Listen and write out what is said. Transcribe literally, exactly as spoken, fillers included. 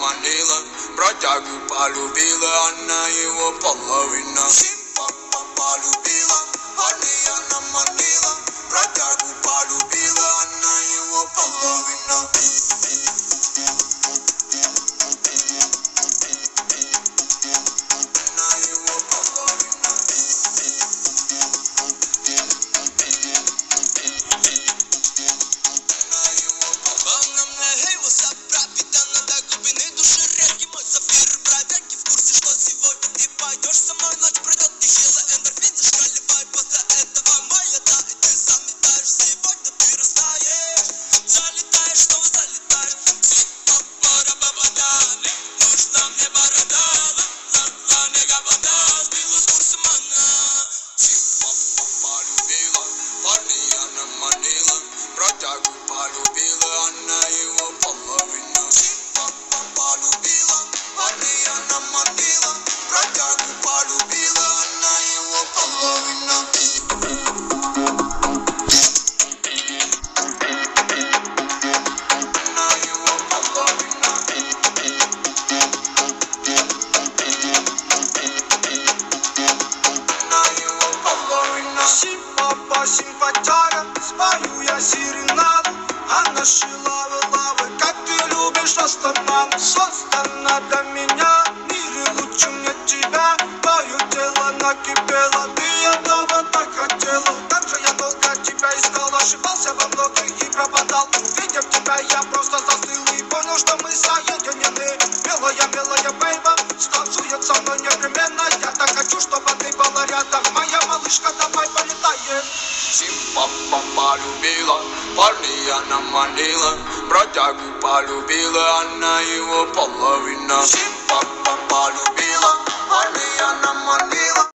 манила, бродягу полюбила, она его половина. Папа полюбила, парня наманила, бродягу полюбила, она его половина. Бродягу полюбила, она его половина. Папа полюбила, парня наманила, бродягу полюбила, она его половина. Она его половина. Она его половина. Папа симпатяга, спою я серенаду, а наши лавы, лавы, как ты любишь Астанану. Создана для меня, в мире лучше мне тебя. Твое тело накипело, ты этого так хотела. Как же я долго тебя искал, ошибался во многих и пропадал. Увидев тебя, я просто застыл и понял, что мы соединены. Милая, милая, бейба, станцует со мной непременно. Я так хочу, чтобы ты была рядом, моя малышка, давай полетаем. Папа полюбила, парня наманила, бродягу полюбила, она его половина.